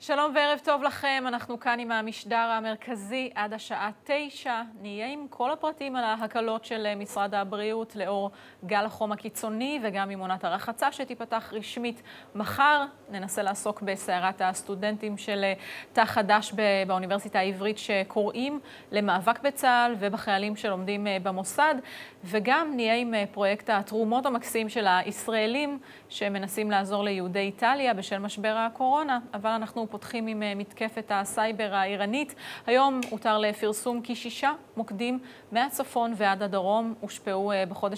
שלום וערב טוב לכם, אנחנו כאן עם המשדר המרכזי עד השעה 9. נהיה עם כל הפרטים על ההקלות של משרד הבריאות לאור גל החום הקיצוני וגם עם עונת הרחצה שתיפתח רשמית מחר. ננסה לעסוק בסערת הסטודנטים של תא חדש באוניברסיטה העברית שקוראים למאבק בצה"ל ובחיילים שלומדים במוסד, וגם נהיה עם פרויקט התרומות המקסים של הישראלים שמנסים לעזור ליהודי איטליה בשל משבר הקורונה, אבל אנחנו פותחים עם מתקפת הסייבר האיראנית. היום הותר לפרסום כי 6 מוקדים מהצפון ועד הדרום הושפעו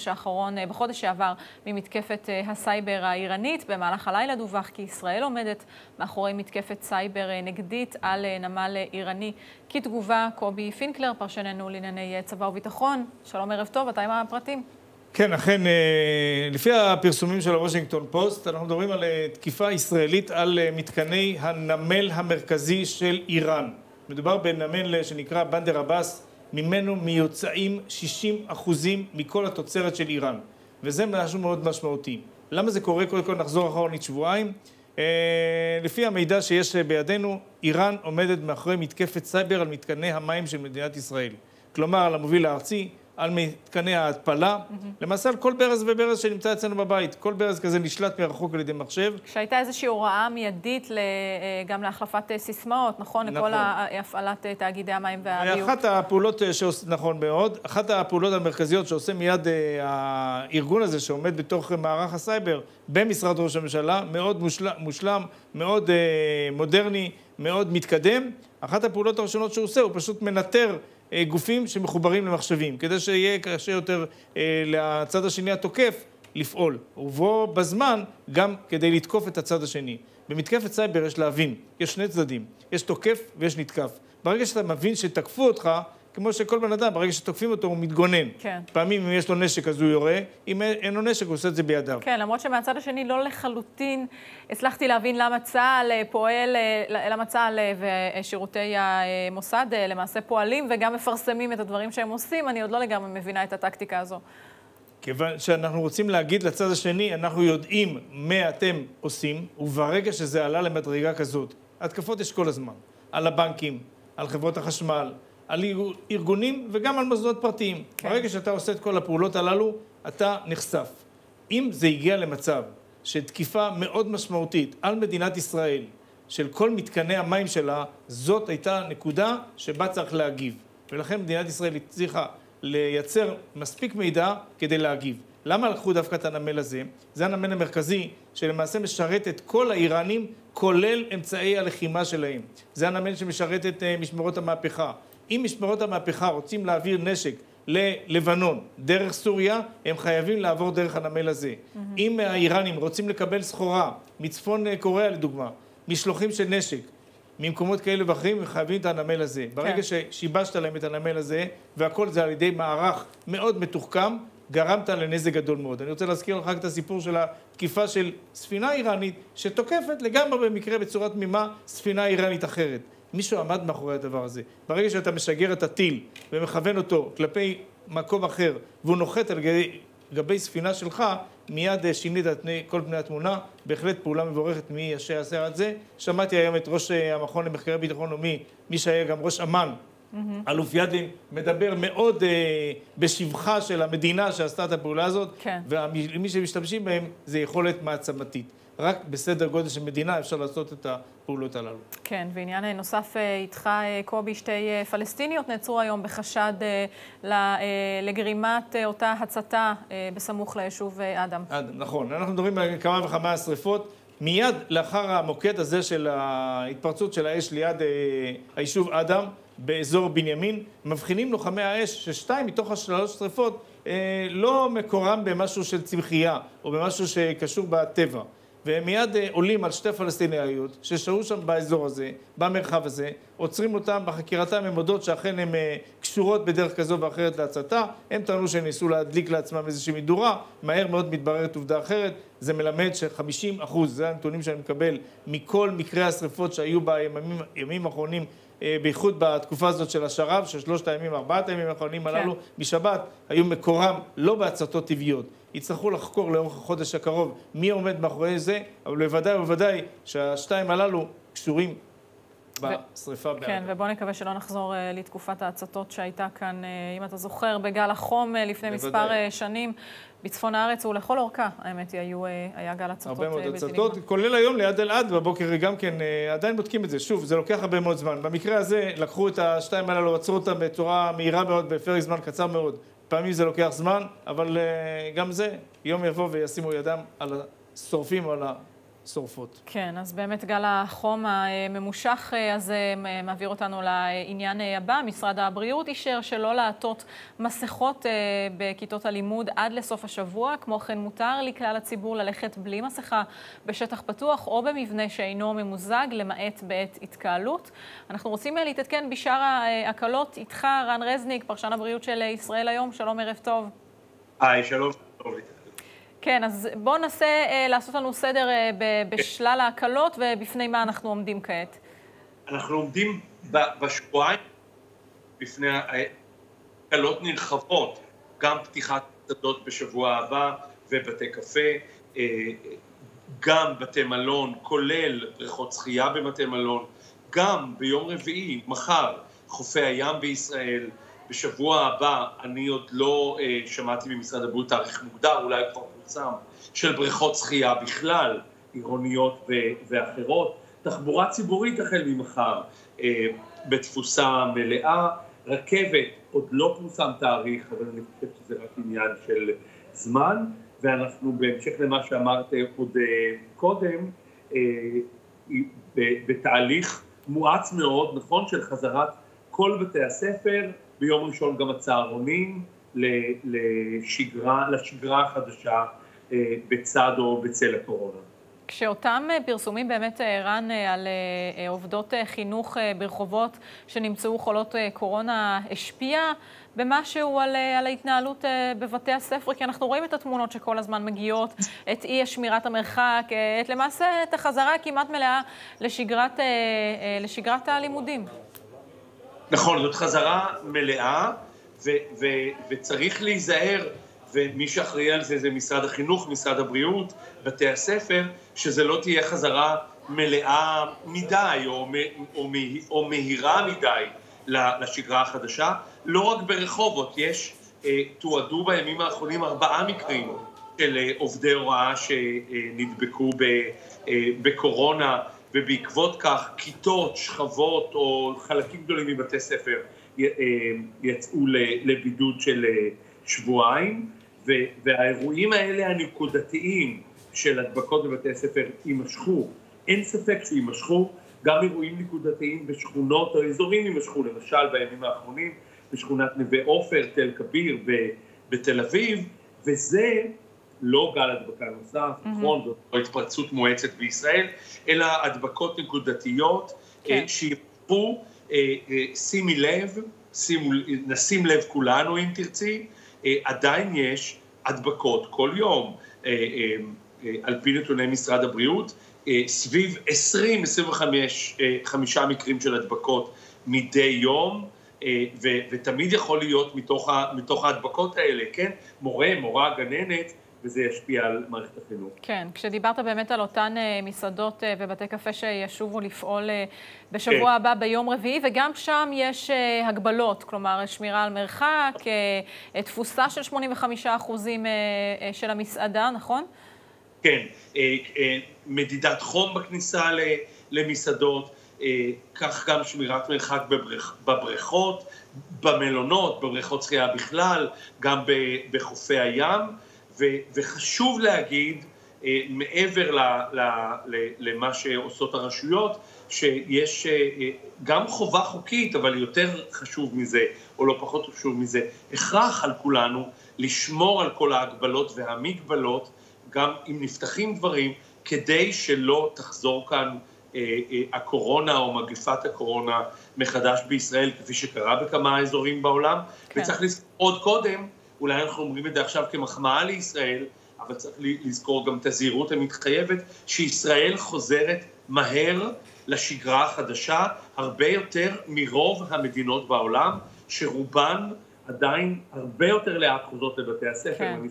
בחודש שעבר ממתקפת הסייבר האיראנית. במהלך הלילה דווח כי ישראל עומדת מאחורי מתקפת סייבר נגדית על נמל איראני. כתגובה, קובי פינקלר, פרשננו לענייני צבא וביטחון. שלום, ערב טוב, אתה עם הפרטים. כן, אכן, לפי הפרסומים של הוושינגטון פוסט, אנחנו מדברים על תקיפה ישראלית על מתקני הנמל המרכזי של איראן. מדובר בנמל שנקרא בנדר עבאס, ממנו מיוצאים 60% מכל התוצרת של איראן. וזה משהו מאוד משמעותי. למה זה קורה? קודם כל נחזור אחרונית שבועיים. לפי המידע שיש בידינו, איראן עומדת מאחורי מתקפת סייבר על מתקני המים של מדינת ישראל. כלומר, על המוביל הארצי, על מתקני ההתפלה, למעשה על כל ברז וברז שנמצא אצלנו בבית. כל ברז כזה נשלט מרחוק על ידי מחשב. שהייתה איזושהי הוראה מיידית גם להחלפת סיסמאות, נכון? לכל הפעלת תאגידי המים והביוב. אחת הפעולות, נכון מאוד, אחת הפעולות המרכזיות שעושה מיד הארגון הזה שעומד בתוך מערך הסייבר במשרד ראש הממשלה, מאוד מושלם, מאוד מודרני, מאוד מתקדם. אחת הפעולות הראשונות שהוא עושה, הוא פשוט מנטר גופים שמחוברים למחשבים, כדי שיהיה קשה יותר לצד השני התוקף לפעול, ובו בזמן גם כדי לתקוף את הצד השני. במתקפת סייבר יש להבין, יש שני צדדים, יש תוקף ויש נתקף. ברגע שאתה מבין שתקפו אותך, כמו שכל בן אדם, ברגע שתוקפים אותו הוא מתגונן. כן. פעמים אם יש לו נשק אז הוא יורה, אם אין לו נשק הוא עושה את זה בידיו. כן, למרות שמהצד השני לא לחלוטין הצלחתי להבין למה צה"ל פועל, למה צה"ל ושירותי המוסד למעשה פועלים וגם מפרסמים את הדברים שהם עושים. אני עוד לא לגמרי מבינה את הטקטיקה הזו. כיוון שאנחנו רוצים להגיד לצד השני, אנחנו יודעים מה אתם עושים, וברגע שזה עלה למדרגה כזאת, התקפות יש כל הזמן, על הבנקים, על חברות החשמל, על ארגונים וגם על מוסדות פרטיים. כן. ברגע שאתה עושה את כל הפעולות הללו, אתה נחשף. אם זה הגיע למצב של תקיפה מאוד משמעותית על מדינת ישראל, של כל מתקני המים שלה, זאת הייתה נקודה שבה צריך להגיב. ולכן מדינת ישראל צריכה לייצר מספיק מידע כדי להגיב. למה לקחו דווקא את הנמל הזה? זה הנמל המרכזי שלמעשה משרת את כל האיראנים, כולל אמצעי הלחימה שלהם. זה הנמל שמשרת את משמרות המהפכה. אם משמרות המהפכה רוצים להעביר נשק ללבנון דרך סוריה, הם חייבים לעבור דרך הנמל הזה. אם האיראנים רוצים לקבל סחורה מצפון קוריאה לדוגמה, משלוחים של נשק, ממקומות כאלה ואחרים, הם חייבים את הנמל הזה. ברגע ששיבשת להם את הנמל הזה, והכל זה על ידי מערך מאוד מתוחכם, גרמת לנזק גדול מאוד. אני רוצה להזכיר לך את הסיפור של התקיפה של ספינה איראנית, שתוקפת לגמרי במקרה בצורת תמימה ספינה איראנית אחרת. מישהו עמד מאחורי הדבר הזה. ברגע שאתה משגר את הטיל ומכוון אותו כלפי מקום אחר, והוא נוחת על גבי ספינה שלך, מיד שינית את כל פני התמונה. בהחלט פעולה מבורכת מי שיעשה את זה. שמעתי היום את ראש המכון למחקרי ביטחון לאומי, מי שהיה גם ראש אמ"ן, אלוף ידלין, מדבר מאוד בשבחה של המדינה שעשתה את הפעולה הזאת, כן. ומי שמשתמשים בהם זה יכולת מעצמתית. רק בסדר גודל של מדינה אפשר לעשות את הפעולות הללו. כן, ועניין נוסף איתך, קובי, 2 פלסטיניות נעצרו היום בחשד לגרימת אותה הצתה בסמוך ליישוב אדם. נכון, אנחנו מדברים על כמה וכמה שריפות. מיד לאחר המוקד הזה של ההתפרצות של האש ליד היישוב אדם, באזור בנימין, מבחינים לוחמי האש ש2 מתוך 3 שריפות לא מקורם במשהו של צמחייה או במשהו שקשור בטבע. והם מיד עולים על 2 פלסטיניות ששהו שם באזור הזה, במרחב הזה, עוצרים אותם בחקירתם, הם מודות שאכן הן קשורות בדרך כזו ואחרת להצתה. הם טענו שהם ניסו להדליק לעצמם איזושהי מדורה, מהר מאוד מתבררת עובדה אחרת. זה מלמד ש50%, זה הנתונים שאני מקבל מכל מקרי השריפות שהיו בימים האחרונים, בייחוד בתקופה הזאת של השרב, של 3 הימים, 4 הימים האחרונים הללו, בשבת, היו מקורם לא בהצתות טבעיות. יצטרכו לחקור לאורך החודש הקרוב מי עומד מאחורי זה, אבל בוודאי ובוודאי שהשתיים הללו קשורים בשריפה בעזה. כן, ובוא נקווה שלא נחזור לתקופת ההצתות שהייתה כאן, אם אתה זוכר, בגל החום לפני מספר שנים. בצפון הארץ ולכל אורכה, האמת היא, היה גל הצתות הרבה מאוד הצתות, כולל היום ליד אלעד, בבוקר גם כן, עדיין בודקים את זה. שוב, זה לוקח הרבה מאוד זמן. במקרה הזה, לקחו את השתיים הללו, עצרו אותם בצורה מהירה מאוד, בפרק זמן קצר מאוד. פעמים זה לוקח זמן, אבל גם זה, יום יבוא וישימו ידם על השורפים או על השורפות. כן, אז באמת גל החום הממושך הזה מעביר אותנו לעניין הבא. משרד הבריאות אישר שלא לעטות מסכות בכיתות הלימוד עד לסוף השבוע. כמו כן מותר לכלל הציבור ללכת בלי מסכה בשטח פתוח או במבנה שאינו ממוזג, למעט בעת התקהלות. אנחנו רוצים להתעדכן בשאר ההקלות. איתך רן רזניק, פרשן הבריאות של ישראל היום. שלום, ערב טוב. היי, שלום. טוב. כן, אז בואו ננסה לעשות לנו סדר בשלל ההקלות, ובפני מה אנחנו עומדים כעת. אנחנו עומדים בשבועיים בפני הקלות נרחבות, גם פתיחת מסעדות בשבוע הבא ובתי קפה, גם בתי מלון, כולל בריכות שחייה בבתי מלון, גם ביום רביעי, מחר, חופי הים בישראל. בשבוע הבא אני עוד לא שמעתי ממשרד הבריאות תאריך מוגדר, אולי כבר פורסם, של בריכות שחייה בכלל, עירוניות ואחרות. תחבורה ציבורית החל ממחר בתפוסה מלאה. רכבת עוד לא פורסם תאריך, אבל אני חושב שזה רק עניין של זמן. ואנחנו בהמשך למה שאמרת עוד קודם, בתהליך מואץ מאוד, נכון, של חזרת כל בתי הספר, ביום ראשון גם הצהרונים לשגרה החדשה בצד או בצל הקורונה. כשאותם פרסומים באמת, רן, על עובדות חינוך ברחובות שנמצאו חולות קורונה, השפיע במשהו על ההתנהלות בבתי הספר? כי אנחנו רואים את התמונות שכל הזמן מגיעות, את אי שמירת המרחק, למעשה את החזרה כמעט מלאה לשגרת הלימודים. נכון, זאת חזרה מלאה, וצריך להיזהר, ומי שאחראי על זה משרד החינוך, משרד הבריאות, בתי הספר, שזה לא תהיה חזרה מלאה מדי, או מהירה מדי לשגרה החדשה. לא רק ברחובות, תועדו בימים האחרונים 4 מקרים של עובדי הוראה שנדבקו בקורונה, ובעקבות כך כיתות, שכבות או חלקים גדולים מבתי ספר יצאו לבידוד של שבועיים, והאירועים האלה הנקודתיים של הדבקות בבתי הספר יימשכו. אין ספק שימשכו, גם אירועים נקודתיים בשכונות או אזורים יימשכו, למשל בימים האחרונים בשכונת נווה עופר, תל כביר בתל אביב, וזה לא גל הדבקה נוסף, נכון, זאת לא התפרצות מואצת בישראל, אלא הדבקות נקודתיות שיפו, נשים לב כולנו אם תרצי, עדיין יש הדבקות כל יום, על פי נתוני משרד הבריאות, סביב 20-25 מקרים של הדבקות מדי יום, ותמיד יכול להיות מתוך ההדבקות האלה, כן? מורה, גננת, וזה ישפיע על מערכת החינוך. כן, כשדיברת באמת על אותן מסעדות ובתי קפה שישובו לפעול בשבוע הבא ביום רביעי, וגם שם יש הגבלות, כלומר שמירה על מרחק, תפוסה של 85% של המסעדה, נכון? כן, מדידת חום בכניסה למסעדות, כך גם שמירת מרחק בבריכות, במלונות, בבריכות שחייה בכלל, גם בחופי הים, וחשוב להגיד, מעבר למה שעושות הרשויות, שיש גם חובה חוקית, אבל יותר חשוב מזה, או לא פחות חשוב מזה, הכרח על כולנו לשמור על כל ההגבלות והמגבלות, גם אם נפתחים דברים, כדי שלא תחזור כאן הקורונה או מגפת הקורונה מחדש בישראל, כפי שקרה בכמה אזורים בעולם. כן. וצריך לזכור עוד קודם, אולי אנחנו אומרים את זה עכשיו כמחמאה לישראל, אבל צריך לזכור גם את הזהירות המתחייבת, שישראל חוזרת מהר לשגרה החדשה, הרבה יותר מרוב המדינות בעולם, שרובן עדיין הרבה יותר לאט חוזרות לבתי הספר. כן.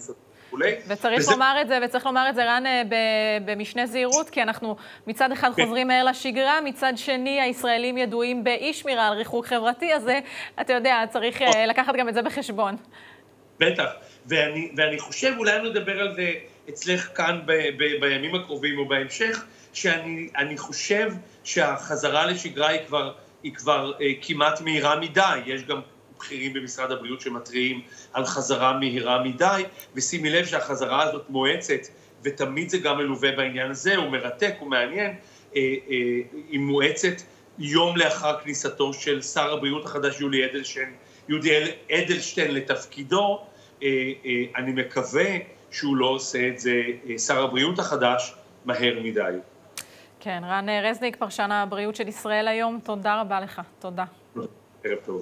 וכולי. וצריך לומר את זה, רן, במשנה זהירות, כי אנחנו מצד אחד חוזרים מהר לשגרה, מצד שני הישראלים ידועים באי שמירה על ריחוק חברתי, אז אתה יודע, צריך לקחת גם את זה בחשבון. בטח, ואני חושב, אולי נדבר על זה אצלך כאן בימים הקרובים או בהמשך, שאני חושב שהחזרה לשגרה היא כבר כמעט מהירה מדי. יש גם בכירים במשרד הבריאות שמתריעים על חזרה מהירה מדי, ושימי לב שהחזרה הזאת מואצת, ותמיד זה גם מלווה בעניין הזה, הוא מרתק, הוא מעניין, היא מואצת יום לאחר כניסתו של שר הבריאות החדש יולי אדלשטיין לתפקידו. אני מקווה שהוא לא עושה את זה, שר הבריאות החדש, מהר מדי. כן, רן רזניק, פרשן הבריאות של ישראל היום, תודה רבה לך. תודה. ערב טוב.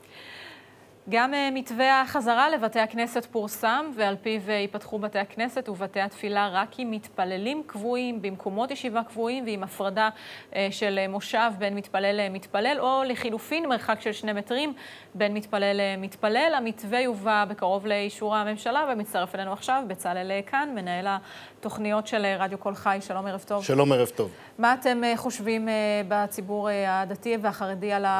גם מתווה החזרה לבתי הכנסת פורסם, ועל פיו ייפתחו בתי הכנסת ובתי התפילה רק עם מתפללים קבועים, במקומות ישיבה קבועים ועם הפרדה של מושב בין מתפלל למתפלל, או לחילופין מרחק של 2 מטרים בין מתפלל למתפלל. המתווה יובא בקרוב לאישור הממשלה, ומצטרף אלינו עכשיו בצלאל כאן, מנהל התוכניות של רדיו כל חי. שלום, ערב טוב. שלום, ערב טוב. מה אתם חושבים בציבור הדתי והחרדי על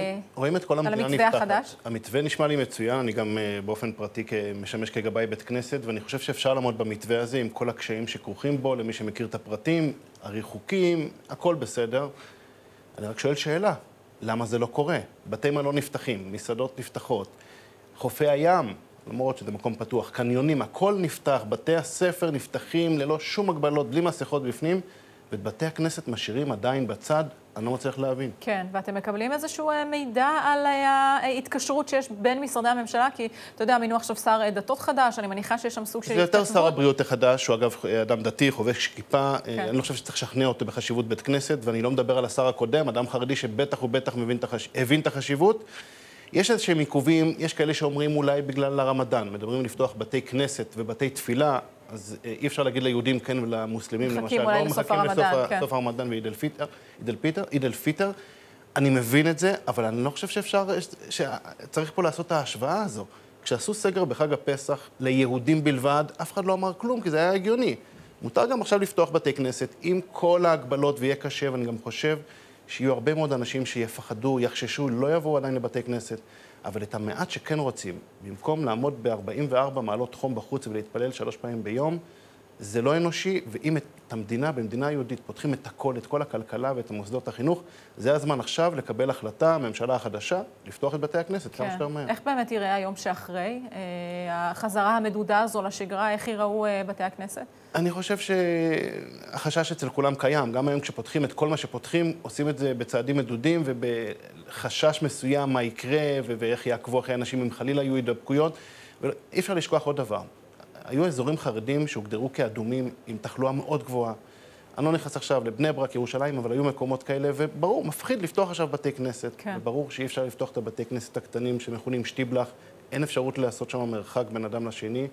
המתווה החדש? המתווה נשמע לי מצוין, אני גם באופן פרטי משמש כגבאי בית כנסת, ואני חושב שאפשר לעמוד במתווה הזה עם כל הקשיים שכרוכים בו, למי שמכיר את הפרטים, הריחוקים, הכל בסדר. אני רק שואל שאלה, למה זה לא קורה? בתי מלון נפתחים, מסעדות נפתחות, חופי הים, למרות שזה מקום פתוח, קניונים, הכל נפתח, בתי הספר נפתחים ללא שום הגבלות, בלי מסכות בפנים, ואת בתי הכנסת משאירים עדיין בצד, אני לא מצליח להבין. כן, ואתם מקבלים איזשהו מידע על ההתקשרות שיש בין משרדי הממשלה? כי, אתה יודע, מינו עכשיו שר דתות חדש, אני מניחה שיש שם סוג של התכתבות. זה יותר שר הבריאות החדש, שהוא אגב אדם דתי, חובש כיפה. אני לא חושב שצריך לשכנע אותו בחשיבות בית כנסת, ואני לא מדבר על השר הקודם, אדם חרדי שבטח ובטח הבין את החשיבות. יש איזשהם עיכובים, יש כאלה שאומרים אולי בגלל הרמדאן, מדברים לפתוח בתי כנסת ובתי תפילה, אז אי אפשר להגיד ליהודים כן ולמוסלמים, מחכים אולי לסוף הרמדאן, כן. סוף הרמדאן ועיד אל פיטר. אני מבין את זה, אבל אני לא חושב שצריך פה לעשות את ההשוואה הזו. כשעשו סגר בחג הפסח ליהודים בלבד, אף אחד לא אמר כלום, כי זה היה הגיוני. מותר גם עכשיו לפתוח בתי כנסת עם כל ההגבלות ויהיה קשה, ואני גם חושב שיהיו הרבה מאוד אנשים שיפחדו, יחששו, לא יבואו עדיין לבתי כנסת. אבל את המעט שכן רוצים, במקום לעמוד ב-44 מעלות חום בחוץ ולהתפלל 3 פעמים ביום, זה לא אנושי, ואם את המדינה, במדינה היהודית, פותחים את הכל, את כל הכלכלה ואת המוסדות החינוך, זה הזמן עכשיו לקבל החלטה, הממשלה החדשה, לפתוח את בתי הכנסת, כמה שיותר מהר. איך באמת יראה היום שאחרי החזרה המדודה הזו לשגרה, איך יראו בתי הכנסת? אני חושב שהחשש אצל כולם קיים. גם היום כשפותחים את כל מה שפותחים, עושים את זה בצעדים מדודים ובחשש מסוים מה יקרה ואיך יעקבו אחרי אנשים אם חלילה יהיו הידבקויות. ואי אפשר לשכוח עוד דבר. היו אזורים חרדים שהוגדרו כאדומים עם תחלואה מאוד גבוהה. אני לא נכנס עכשיו לבני ברק, ירושלים, אבל היו מקומות כאלה, וברור, מפחיד לפתוח עכשיו בתי כנסת. כן. וברור שאי אפשר לפתוח את הבתי כנסת הקטנים שמכונים שטיבלח. אין אפשרות לעשות שם מרחק בין אדם לשני.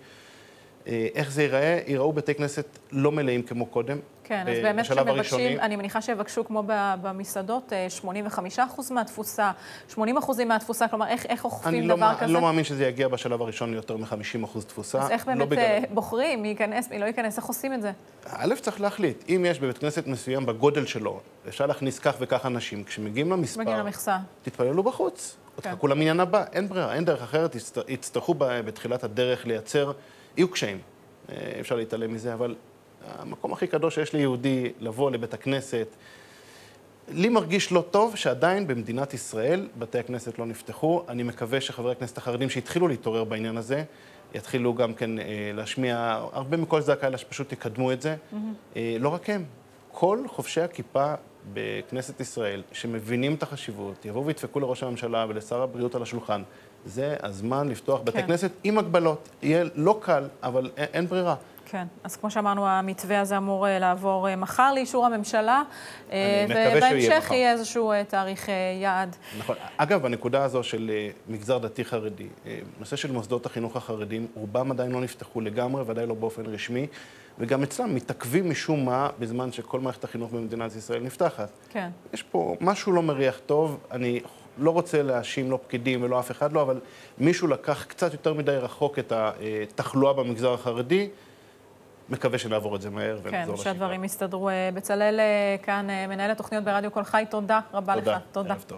איך זה ייראה? ייראו בתי כנסת לא מלאים כמו קודם. כן, אז באמת שמבקשים, אני מניחה שיבקשו כמו במסעדות, 85% מהתפוסה, 80% מהתפוסה, כלומר, איך אוכפים דבר כזה? אני לא מאמין שזה יגיע בשלב הראשון ליותר מ-50% תפוסה. אז איך באמת בוחרים, מי ייכנס, מי לא ייכנס, איך עושים את זה? א', צריך להחליט. אם יש בבית כנסת מסוים בגודל שלו, אפשר להכניס כך וכך אנשים, כשמגיעים למספר, תתפללו בחוץ. תחכו למניין הבא, אין ברירה, אין דרך אחרת, יצטרכו בתחילת הדרך לייצר, יהיו קשיים. אפשר להתעלם מזה, אבל המקום הכי קדוש שיש ליהודי לבוא לבית הכנסת, לי מרגיש לא טוב שעדיין במדינת ישראל בתי הכנסת לא נפתחו. אני מקווה שחברי הכנסת החרדים שהתחילו להתעורר בעניין הזה, יתחילו גם כן להשמיע הרבה מכל זעקה, אלא שפשוט יקדמו את זה. לא רק הם, כל חובשי הכיפה בכנסת ישראל שמבינים את החשיבות, יבואו וידפקו לראש הממשלה ולשר הבריאות על השולחן. זה הזמן לפתוח בתי כנסת עם הגבלות. יהיה לא קל, אבל אין ברירה. כן, אז כמו שאמרנו, המתווה הזה אמור לעבור מחר לאישור הממשלה, ובהמשך יהיה איזשהו תאריך יעד. נכון. אגב, הנקודה הזו של מגזר דתי חרדי, נושא של מוסדות החינוך החרדים, רובם עדיין לא נפתחו לגמרי, ודאי לא באופן רשמי, וגם אצלם מתעכבים משום מה בזמן שכל מערכת החינוך במדינת ישראל נפתחת. כן. יש פה משהו לא מריח טוב, אני לא רוצה להאשים, לא פקידים ולא אף אחד לא, אבל מישהו לקח קצת יותר מדי רחוק את התחלואה במגזר החרדי, מקווה שנעבור את זה מהר ונחזור לשגרה. כן, שהדברים יסתדרו. בצלאל כאן, מנהל התוכניות ברדיו כל חי, תודה רבה לך. תודה. ערב טוב.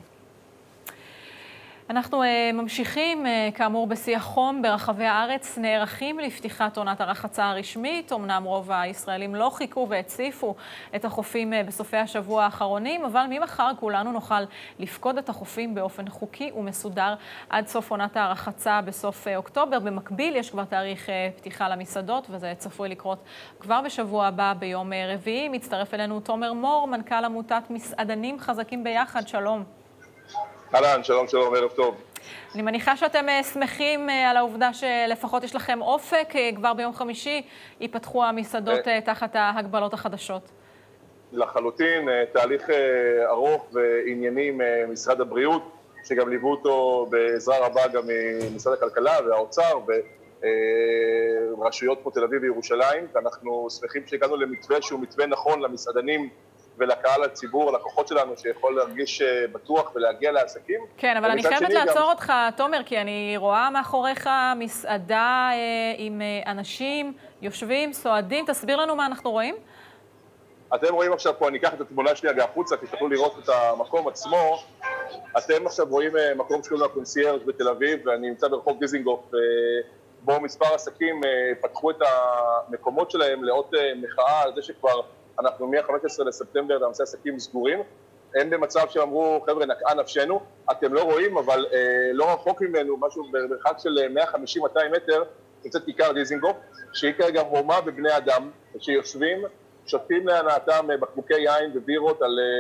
אנחנו ממשיכים, כאמור, בשיא החום ברחבי הארץ, נערכים לפתיחת עונת הרחצה הרשמית. אמנם רוב הישראלים לא חיכו והציפו את החופים בסופי השבוע האחרונים, אבל ממחר כולנו נוכל לפקוד את החופים באופן חוקי ומסודר עד סוף עונת הרחצה בסוף אוקטובר. במקביל יש כבר תאריך פתיחה למסעדות, וזה צפוי לקרות כבר בשבוע הבא ביום רביעי. מצטרף אלינו תומר מור, מנכ"ל עמותת מסעדנים חזקים ביחד. שלום. אהלן, שלום, ערב טוב. אני מניחה שאתם שמחים על העובדה שלפחות יש לכם אופק, כבר ביום חמישי ייפתחו המסעדות תחת ההגבלות החדשות. לחלוטין, תהליך ארוך וענייני ממשרד הבריאות, שגם ליוו אותו בעזרה רבה גם ממשרד הכלכלה והאוצר ורשויות כמו תל אביב וירושלים, ואנחנו שמחים שהגענו למתווה שהוא מתווה נכון למסעדנים, ולקהל הציבור, הלקוחות שלנו, שיכול להרגיש בטוח ולהגיע לעסקים. כן, אבל אני חייבת לעצור אותך, תומר, כי אני רואה מאחוריך מסעדה עם אנשים יושבים, סועדים. תסביר לנו מה אנחנו רואים. אתם רואים עכשיו פה, אני אקח את התמונה שלי החוצה, כי תוכלו לראות את המקום עצמו. אתם עכשיו רואים מקום שקוראים לו הקונסיירג' בתל אביב, ואני נמצא ברחוב דיזינגוף, בו מספר עסקים פתחו את המקומות שלהם לאות מחאה על זה שכבר אנחנו מ-15 לספטמבר למעשה עסקים סגורים. הם במצב שאמרו, חבר'ה, נקעה נפשנו, אתם לא רואים, אבל לא רחוק ממנו, משהו במרחק של 150-200 מטר, נמצאת כיכר דיזינגוף, שהיא כרגע הומה בבני אדם, שיושבים, שותים להנאתם בקבוקי יין ובירות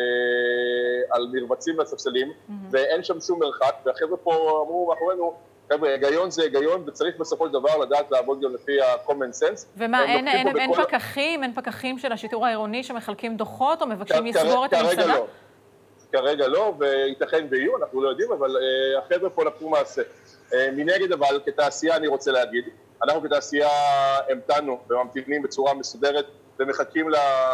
על מרבצים והספסלים, ואין שם שום מרחק, והחבר'ה פה אמרו מאחורינו, חבר'ה, היגיון זה היגיון, וצריך בסופו של דבר לדעת לעבוד גם לפי ה-common sense. ומה, אין פקחים של השיטור העירוני שמחלקים דוחות או מבקשים לסגור את המסעדה? כרגע לא, וייתכן ויהיו, אנחנו לא יודעים, אבל החבר'ה פה לקחו מעשה. מנגד אבל, כתעשייה אני רוצה להגיד, אנחנו כתעשייה המתנו וממתינים בצורה מסודרת, ומחכים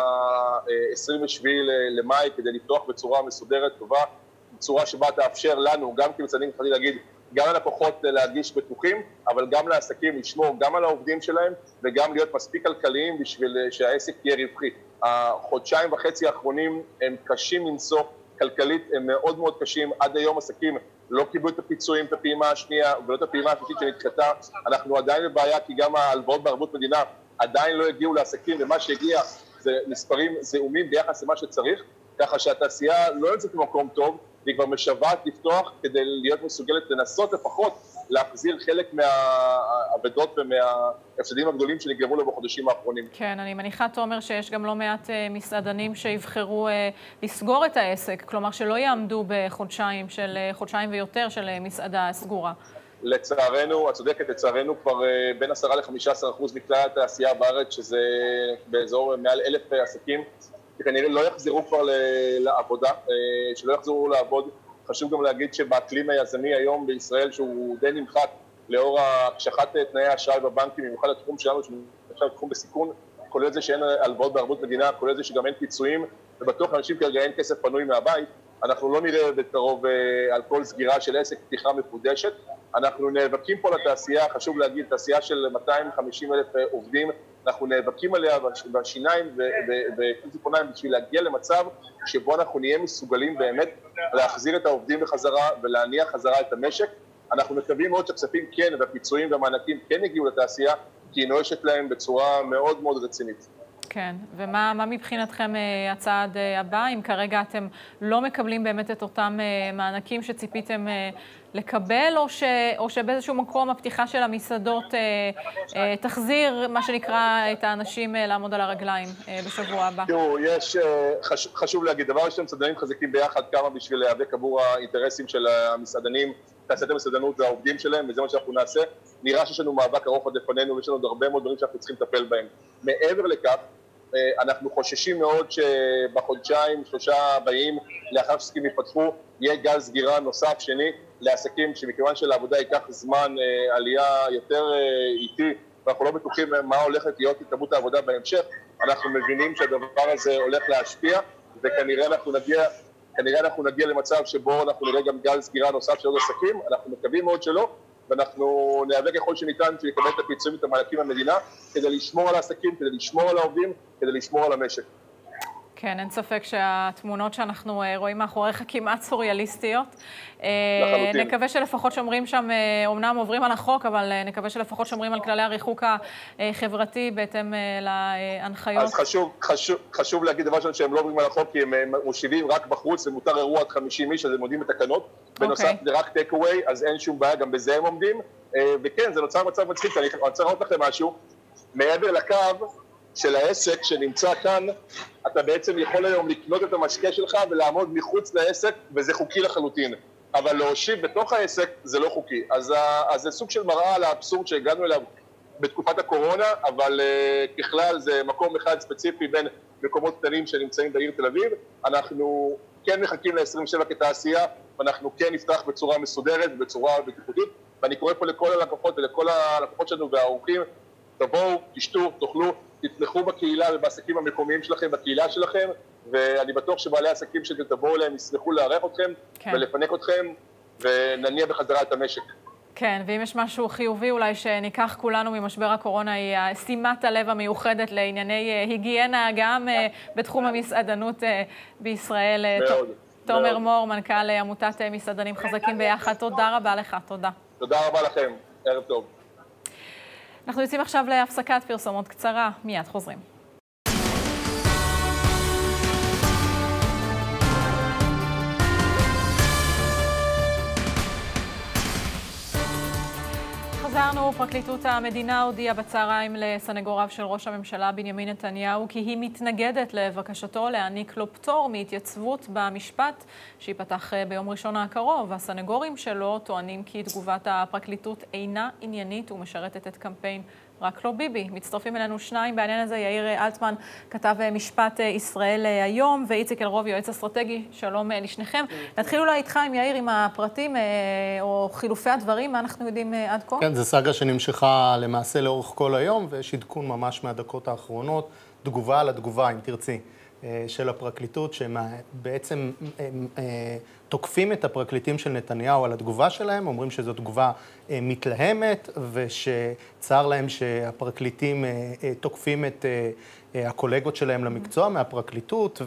ל-27 למאי כדי לפתוח בצורה מסודרת טובה, בצורה שבה תאפשר לנו, גם כמצדדים יכולים להגיד, גם ללקוחות להרגיש בטוחים, אבל גם לעסקים לשמור גם על העובדים שלהם, וגם להיות מספיק כלכליים בשביל שהעסק יהיה רווחי. החודשיים וחצי האחרונים הם קשים מנשוא, כלכלית הם מאוד מאוד קשים. עד היום עסקים לא קיבלו את הפיצויים, את הפעימה השנייה, ולא את הפעימה השלישית שנדחתה. אנחנו עדיין בבעיה, כי גם ההלוואות בערבות מדינה עדיין לא הגיעו לעסקים, ומה שהגיע זה מספרים זעומים ביחס למה שצריך, ככה שהתעשייה לא יוצאת במקום טוב, והיא כבר משוועת לפתוח כדי להיות מסוגלת לנסות לפחות להחזיר חלק מהעבדות ומההפסדים הגדולים שנגרמו לו בחודשים האחרונים. כן, אני מניחה, תומר, שיש גם לא מעט מסעדנים שיבחרו לסגור את העסק, כלומר שלא יעמדו בחודשיים ויותר של מסעדה סגורה. לצערנו, את צודקת, לצערנו כבר בין 10% ל-15% מכלל התעשייה בארץ, שזה באזור מעל 1,000 עסקים, שכנראה לא יחזרו כבר לעבודה, שלא יחזרו לעבוד. חשוב גם להגיד שבאקלים היזמי היום בישראל, שהוא די נמחק לאור הקשחת תנאי האשראי בבנקים, במיוחד התחום שלנו, שעכשיו תחום בסיכון, כולל זה שאין הלוואות בערבות מדינה, כולל זה שגם אין פיצויים, ובטוח אנשים כרגע אין כסף פנוי מהבית. אנחנו לא נראה בקרוב על כל סגירה של עסק פתיחה מחודשת. אנחנו נאבקים פה לתעשייה, חשוב להגיד, תעשייה של 250,000 עובדים, אנחנו נאבקים עליה בשיניים ובציפורניים בשביל להגיע למצב שבו אנחנו נהיה מסוגלים באמת להחזיר את העובדים בחזרה ולהניע חזרה את המשק. אנחנו מקווים מאוד שהכספים כן והפיצויים והמענקים כן הגיעו לתעשייה, כי היא נואשת להם בצורה מאוד מאוד רצינית. כן, ומה מבחינתכם הצעד הבא, אם כרגע אתם לא מקבלים באמת את אותם מענקים שציפיתם לקבל, או שבאיזשהו מקום הפתיחה של המסעדות תחזיר, מה שנקרא, את האנשים לעמוד על הרגליים בשבוע הבא? תראו, חשוב להגיד, דבר ראשון, מסעדנים חזקים ביחד כמה בשביל להיאבק עבור האינטרסים של המסעדנים, תעשיית המסעדנות והעובדים שלהם, וזה מה שאנחנו נעשה. נראה שיש לנו מאבק ארוך עוד לפנינו, ויש לנו עוד הרבה מאוד דברים שאנחנו צריכים לטפל בהם. מעבר לכך, אנחנו חוששים מאוד שבחודשיים, 3 הבאים, לאחר שעסקים יפתחו, יהיה גל סגירה נוסף שני לעסקים, שמכיוון שלעבודה ייקח זמן עלייה יותר איטי, ואנחנו לא בטוחים מה הולכת להיות התקדמות העבודה בהמשך, אנחנו מבינים שהדבר הזה הולך להשפיע, וכנראה אנחנו נגיע כנראה אנחנו נגיע למצב שבו אנחנו נראה גם גל סגירה נוסף של עוד עסקים, אנחנו מקווים מאוד שלא, ואנחנו נאבק ככל שניתן לקבל את הפיצויים ואת המענקים מהמדינה, כדי לשמור על העסקים, כדי לשמור על העובדים, כדי לשמור על המשק. כן, אין ספק שהתמונות שאנחנו רואים מאחוריך כמעט סוריאליסטיות. נקווה שלפחות שומרים שם, אומנם עוברים על החוק, אבל נקווה שלפחות שומרים על כללי הריחוק החברתי בהתאם להנחיות. אז חשוב להגיד דבר ראשון שהם לא עוברים על החוק, כי הם מושיבים רק בחוץ, ומותר אירוע עד 50 איש, אז הם עומדים בתקנות. בנוסף, זה רק טייק אווי, אז אין שום בעיה, גם בזה הם עומדים. וכן, זה נוצר מצב מצחיק, אני רוצה לראות לכם משהו. מעבר לקו של העסק שנמצא כאן, אתה בעצם יכול היום לקנות את המשקה שלך ולעמוד מחוץ לעסק, וזה חוקי לחלוטין. אבל להושיב בתוך העסק זה לא חוקי. אז זה סוג של מראה על האבסורד שהגענו אליו בתקופת הקורונה, אבל ככלל זה מקום אחד ספציפי בין מקומות קטנים שנמצאים בעיר תל אביב. אנחנו כן מחכים ל-27 כתעשייה, ואנחנו כן נפתח בצורה מסודרת, בצורה בטיחותית, ואני קורא פה לכל הלקוחות ולכל הלקוחות שלנו והאורחים, תבואו, תשתו, תאכלו, תתמכו בקהילה ובעסקים המקומיים שלכם, בקהילה שלכם, ואני בטוח שבעלי העסקים שתבואו אליהם ישמחו לארח אתכם ולפנק אתכם, ונניע בחזרה את המשק. כן, ואם יש משהו חיובי אולי שניקח כולנו ממשבר הקורונה, היא שימת הלב המיוחדת לענייני היגיינה, גם בתחום המסעדנות בישראל. מאוד. תומר מור, מנכ"ל עמותת מסעדנים חזקים ביחד, תודה רבה לך, תודה. תודה רבה לכם, ערב טוב. אנחנו יוצאים עכשיו להפסקת פרסומות קצרה, מיד חוזרים. חזרנו, פרקליטות המדינה הודיעה בצהריים לסנגוריו של ראש הממשלה בנימין נתניהו כי היא מתנגדת לבקשתו להעניק לו פטור מהתייצבות במשפט שיפתח ביום ראשון הקרוב. הסנגורים שלו טוענים כי תגובת הפרקליטות אינה עניינית ומשרתת את קמפיין רק לא ביבי. מצטרפים אלינו שניים בעניין הזה, יאיר אלטמן, כתב משפט ישראל היום, ואיציק אלרוב, יועץ אסטרטגי, שלום לשניכם. נתחיל אולי איתך עם יאיר, עם הפרטים או חילופי הדברים, מה אנחנו יודעים עד כה? כן, זו סאגה שנמשכה למעשה לאורך כל היום, ויש עדכון ממש מהדקות האחרונות, תגובה על התגובה, אם תרצי, של הפרקליטות, שהם בעצם תוקפים את הפרקליטים של נתניהו על התגובה שלהם, אומרים שזו תגובה מתלהמת, ושצער להם שהפרקליטים תוקפים את הקולגות שלהם למקצוע מהפרקליטות,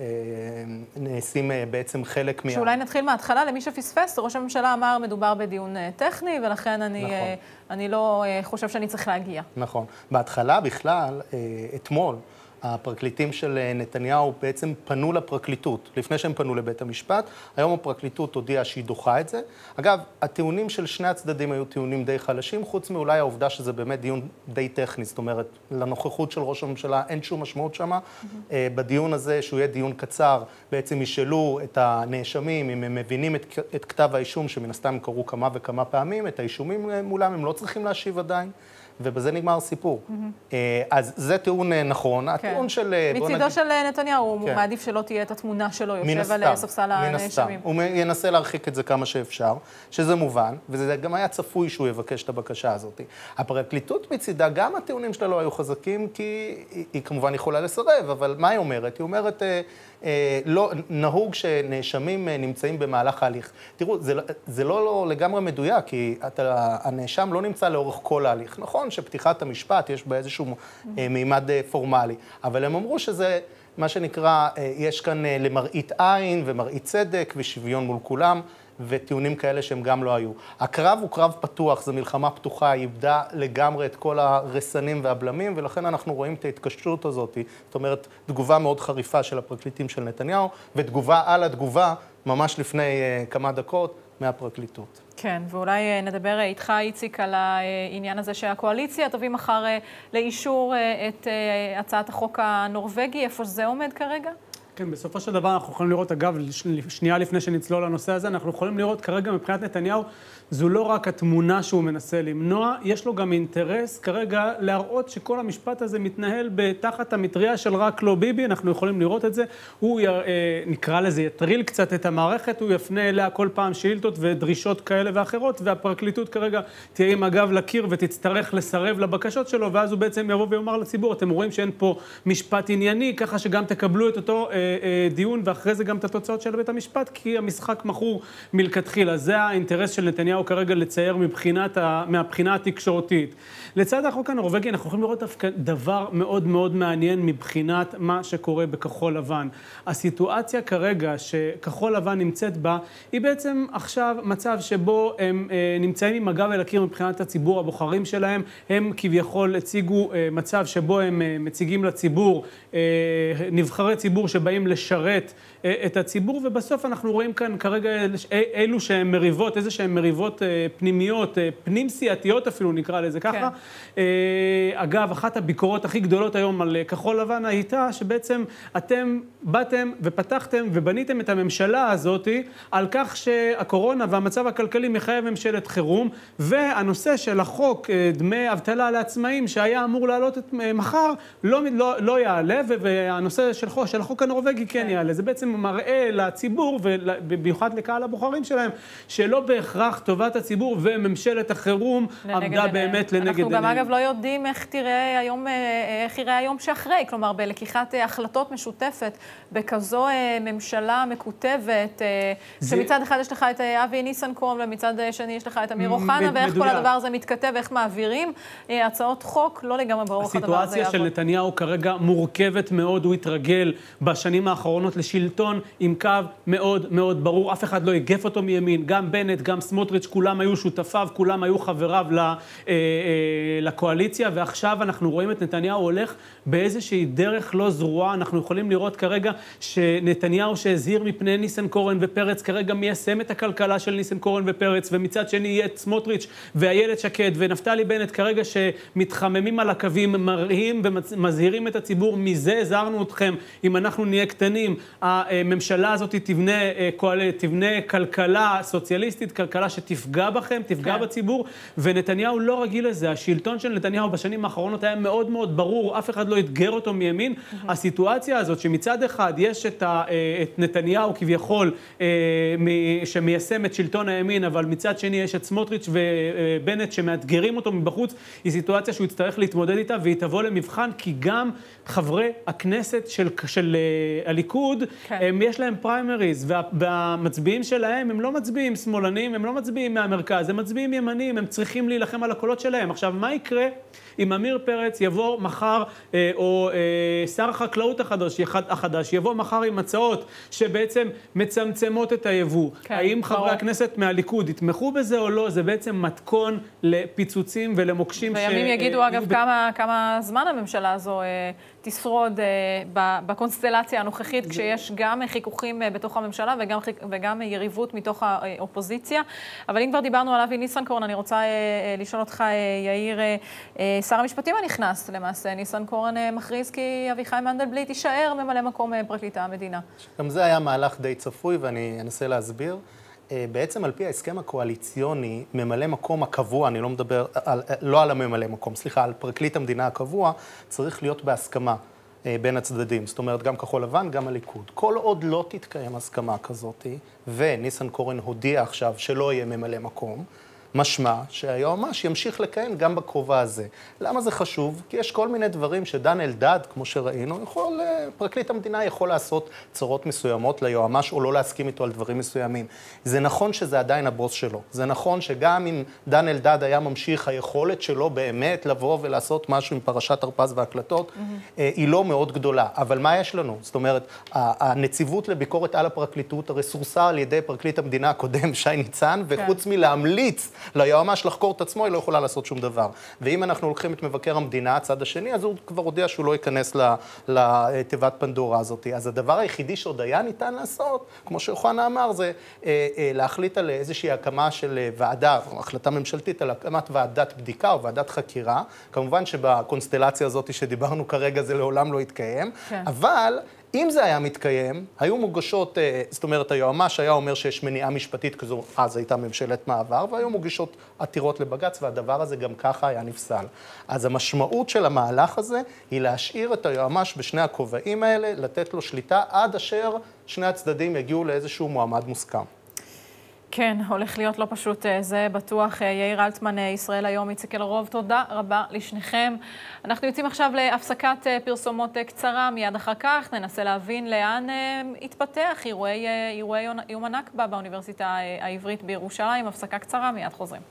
ונעשים בעצם חלק שאולי נתחיל מההתחלה, למי שפספס, ראש הממשלה אמר מדובר בדיון טכני, ולכן אני לא חושב שאני צריך להגיע. נכון. בהתחלה בכלל, אתמול, הפרקליטים של נתניהו בעצם פנו לפרקליטות, לפני שהם פנו לבית המשפט. היום הפרקליטות הודיעה שהיא דוחה את זה. אגב, הטיעונים של שני הצדדים היו טיעונים די חלשים, חוץ מאולי העובדה שזה באמת דיון די טכני, זאת אומרת, לנוכחות של ראש הממשלה אין שום משמעות שמה. בדיון הזה, שהוא יהיה דיון קצר, בעצם ישאלו את הנאשמים, אם הם מבינים את כתב האישום, שמן הסתם קראו כמה וכמה פעמים, את האישומים מולם, הם לא צריכים להשיב עדיין. ובזה נגמר הסיפור. אז זה טיעון נכון. הטיעון של... מצידו של נתניהו, הוא מעדיף שלא תהיה את התמונה שלו, יושב על ספסל הנאשמים. הוא ינסה להרחיק את זה כמה שאפשר, שזה מובן, וזה גם היה צפוי שהוא יבקש את הבקשה הזאת. הפרקליטות מצידה, גם הטיעונים שלה לא היו חזקים, כי היא כמובן יכולה לסרב, אבל מה היא אומרת? היא אומרת, לא, נהוג שנאשמים נמצאים במהלך ההליך. תראו, זה לא לגמרי מדויק, כי הנאשם לא נמצא לאורך כל ההליך. נכון שפתיחת המשפט יש בה איזשהו מימד פורמלי, אבל הם אמרו שזה מה שנקרא, יש כאן למראית עין ומראית צדק ושוויון מול כולם, וטיעונים כאלה שהם גם לא היו. הקרב הוא קרב פתוח, זו מלחמה פתוחה, היא איבדה לגמרי את כל הרסנים והבלמים, ולכן אנחנו רואים את ההתקשרות הזאת, זאת אומרת, תגובה מאוד חריפה של הפרקליטים של נתניהו, ותגובה על התגובה, ממש לפני כמה דקות, מהפרקליטות. כן, ואולי נדבר איתך, איציק, על העניין הזה שהקואליציה תביא מחר לאישור את הצעת החוק הנורווגי, איפה זה עומד כרגע? כן, בסופו של דבר אנחנו יכולים לראות, אגב, שנייה לפני שנצלול לנושא הזה, אנחנו יכולים לראות כרגע מבחינת נתניהו, זו לא רק התמונה שהוא מנסה למנוע, יש לו גם אינטרס כרגע להראות שכל המשפט הזה מתנהל בתחת המטריה של רק לא ביבי, אנחנו יכולים לראות את זה, הוא נקרא לזה, יטריל קצת את המערכת, הוא יפנה אליה כל פעם שאילתות ודרישות כאלה ואחרות, והפרקליטות כרגע תהיה עם הגב לקיר ותצטרך לסרב לבקשות שלו, ואז הוא בעצם יבוא ויאמר לציבור, אתם רואים שאין פה משפט ענייני, ככה שגם תקבלו את אותו דיון, ואחרי זה גם את התוצאות של בית המשפט, כי המשחק מכור מלכתחילה. זה האינטרס של נתניהו כרגע לצייר מהבחינה התקשורתית. לצד החוק הנורווגי אנחנו יכולים לראות דבר מאוד מאוד מעניין מבחינת מה שקורה בכחול לבן. הסיטואציה כרגע שכחול לבן נמצאת בה, היא בעצם עכשיו מצב שבו הם נמצאים עם הגב אל הקיר מבחינת הציבור הבוחרים שלהם. הם כביכול הציגו מצב שבו הם מציגים לציבור נבחרי ציבור שבאים לשרת את הציבור, ובסוף אנחנו רואים כאן כרגע אילו שהן מריבות, איזה שהן מריבות פנימיות, פנים סיעתיות אפילו נקרא לזה ככה. אגב, אחת הביקורות הכי גדולות היום על כחול לבן הייתה שבעצם אתם באתם ופתחתם ובניתם את הממשלה הזאת על כך שהקורונה והמצב הכלכלי מחייב ממשלת חירום, והנושא של החוק דמי אבטלה לעצמאים שהיה אמור לעלות מחר לא יעלה, והנושא של החוק הנורווגי כן יעלה. זה בעצם מראה לציבור ובמיוחד לקהל הבוחרים שלהם שלא בהכרח טובת הציבור וממשלת החירום עמדה באמת לנגד עיניהם. אנחנו גם אגב לא יודעים איך יראה היום שאחרי, כלומר בלקיחת החלטות משותפת בכזו ממשלה מקוטבת, שמצד אחד יש לך את אבי ניסנקורן ומצד שני יש לך את אמיר אוחנה, ואיך כל הדבר הזה מתכתב, איך מעבירים הצעות חוק, לא לגמרי ברור איך הדבר הזה יעבוד. הסיטואציה של נתניהו כרגע מורכבת מאוד, הוא התרגל בשנים האחרונות לשלטון עם קו מאוד מאוד ברור, אף אחד לא יגף אותו מימין, גם בנט, גם סמוטריץ', כולם היו שותפיו, כולם היו חבריו לקואליציה, ועכשיו אנחנו רואים את נתניהו הולך באיזושהי דרך לא זרועה. אנחנו יכולים לראות כרגע שנתניהו שהזהיר מפני ניסנקורן ופרץ כרגע מיישם את הכלכלה של ניסנקורן ופרץ, ומצד שני יהיה את סמוטריץ' ואיילת שקד ונפתלי בנט כרגע שמתחממים על הקווים, מראים ומזהירים את הציבור, מזה הזהרנו אתכם, אם אנחנו נהיה קטנים, הממשלה הזאת תבנה כלכלה סוציאליסטית, כלכלה שתפגע בכם, תפגע בציבור, ונתניהו לא רגיל לזה. השלטון של נתניהו בשנים האחרונות היה מאוד מאוד ברור, אף אחד לא התגר אותו מימין. הסיטואציה הזאת שמצד אחד יש את נתניהו כביכול שמיישם את שלטון הימין, אבל מצד שני יש את סמוטריץ' ובנט שמאתגרים אותו מבחוץ, היא סיטואציה שהוא יצטרך להתמודד איתה, והיא תבוא למבחן, כי גם חברי הכנסת של הליכוד, יש להם פריימריז, והמצביעים שלהם הם לא מצביעים שמאלנים, הם לא מצביעים מהמרכז, הם מצביעים ימנים, הם צריכים להילחם על הקולות שלהם. עכשיו, מה יקרה אם אמיר פרץ יבוא מחר, או שר החקלאות החדש יבוא מחר עם הצעות שבעצם מצמצמות את היבוא? האם חברי הכנסת מהליכוד יתמכו בזה או לא? זה בעצם מתכון לפיצוצים ולמוקשים. וימים יגידו אגב כמה זמן הממשלה הזו תשרוד בקונסטלציה הנוכחית, כשיש גם חיכוכים בתוך הממשלה וגם יריבות מתוך האופוזיציה. אבל אם כבר דיברנו על אבי ניסנקורן, אני רוצה לשאול אותך, יאיר, שר המשפטים הנכנס למעשה, ניסנקורן מכריז כי אביחי מנדלבליט יישאר ממלא מקום פרקליטה המדינה. גם זה היה מהלך די צפוי, ואני אנסה להסביר. בעצם על פי ההסכם הקואליציוני, ממלא מקום הקבוע, אני לא מדבר, לא על הממלא מקום, סליחה, על פרקליט המדינה הקבוע, צריך להיות בהסכמה בין הצדדים. זאת אומרת, גם כחול לבן, גם הליכוד. כל עוד לא תתקיים הסכמה כזאת, וניסנקורן הודיע עכשיו שלא יהיה ממלא מקום, משמע שהיועמ"ש ימשיך לכהן גם בקרובה הזה. למה זה חשוב? כי יש כל מיני דברים שדן אלדד, כמו שראינו, פרקליט המדינה יכול לעשות צרות מסוימות ליועמ"ש או לא להסכים איתו על דברים מסוימים. זה נכון שזה עדיין הבוס שלו. זה נכון שגם אם דן אלדד היה ממשיך, היכולת שלו באמת לבוא ולעשות משהו עם פרשת הרפז והקלטות, היא לא מאוד גדולה. אבל מה יש לנו? זאת אומרת, הנציבות לביקורת על הפרקליטות הרי סורסה על ידי פרקליט המדינה הקודם, שי ניצן, וחוץ מלהמליץ ליועמ"ש לחקור את עצמו, היא לא יכולה לעשות שום דבר. ואם אנחנו לוקחים את מבקר המדינה, הצד השני, אז הוא כבר הודיע שהוא לא ייכנס לתיבת פנדורה הזאת. אז הדבר היחידי שעוד היה ניתן לעשות, כמו שאוחנה אמר, זה להחליט על איזושהי הקמה של ועדה, החלטה ממשלתית, על הקמת ועדת בדיקה או ועדת חקירה. כמובן שבקונסטלציה הזאת שדיברנו כרגע זה לעולם לא יתקיים, אבל אם זה היה מתקיים, היו מוגשות, זאת אומרת, היועמ"ש היה אומר שיש מניעה משפטית כזו, אז הייתה ממשלת מעבר, והיו מוגשות עתירות לבג"ץ, והדבר הזה גם ככה היה נפסל. אז המשמעות של המהלך הזה היא להשאיר את היועמ"ש בשני הכובעים האלה, לתת לו שליטה עד אשר שני הצדדים יגיעו לאיזשהו מועמד מוסכם. כן, הולך להיות לא פשוט, זה בטוח. יאיר אלטמן, ישראל היום, איציק אלרוב, תודה רבה לשניכם. אנחנו יוצאים עכשיו להפסקת פרסומות קצרה, מיד אחר כך ננסה להבין לאן התפתח אירועי יום הנכבה באוניברסיטה העברית בירושלים. הפסקה קצרה, מיד חוזרים.